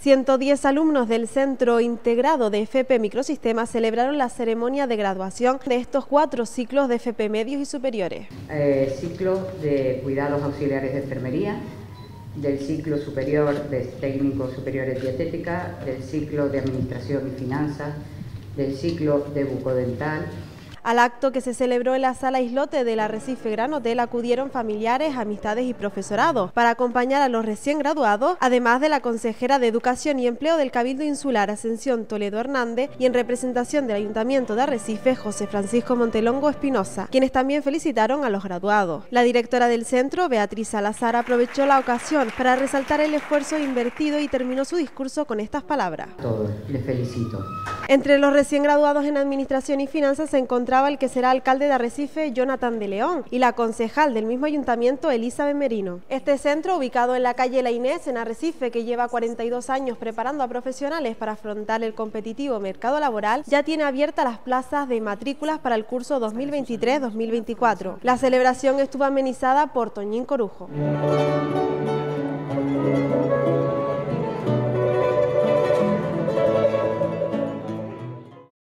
110 alumnos del Centro Integrado de FP Microsistemas celebraron la ceremonia de graduación de estos 4 ciclos de FP Medios y Superiores. Ciclo de Cuidados Auxiliares de Enfermería, del ciclo superior de Técnicos Superiores Dietética, del ciclo de Administración y Finanzas, del ciclo de Bucodental. Al acto que se celebró en la Sala Islote del Arrecife Gran Hotel acudieron familiares, amistades y profesorado para acompañar a los recién graduados, además de la consejera de Educación y Empleo del Cabildo Insular, Ascensión Toledo Hernández, y en representación del Ayuntamiento de Arrecife, José Francisco Montelongo Espinosa, quienes también felicitaron a los graduados. La directora del centro, Beatriz Salazar, aprovechó la ocasión para resaltar el esfuerzo invertido y terminó su discurso con estas palabras. Todos, les felicito. Entre los recién graduados en Administración y Finanzas se encontraba el que será alcalde de Arrecife, Jonathan de León, y la concejal del mismo ayuntamiento, Elizabeth Merino. Este centro, ubicado en la calle La Inés, en Arrecife, que lleva 42 años preparando a profesionales para afrontar el competitivo mercado laboral, ya tiene abiertas las plazas de matrículas para el curso 2023-2024. La celebración estuvo amenizada por Toñín Corujo.